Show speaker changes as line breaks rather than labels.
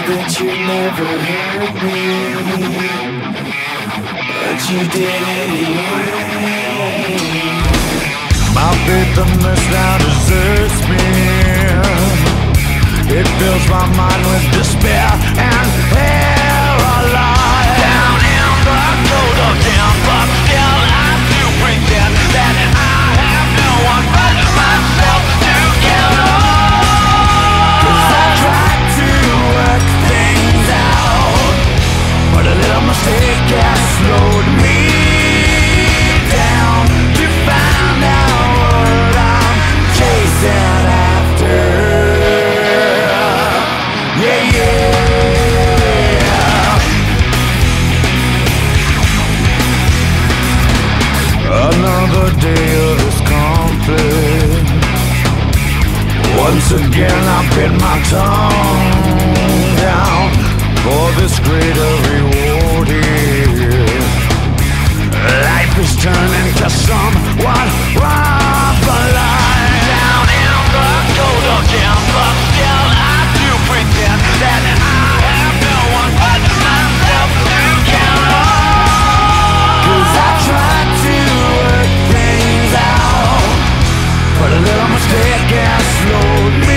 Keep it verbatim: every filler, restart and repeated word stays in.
that you never hurt me, but you did anyway.
My bitterness now deserts me. It fills my mind with despair and paralyzed. Down in the cold of down, but still I do pretend that I have no one but myself to get on. 'Cause I tried to work things out, but a little mistake has slowed me down to find out what I'm chasing after. Yeah, yeah. Another day of this conflict. Once again I bit my tongue down for this greater reward here. Life is turning to somewhat rough alive. Down in the cold again, but still I do pretend that I have no one but myself to count on. 'Cause I tried to work things out, but a little mistake has slowed me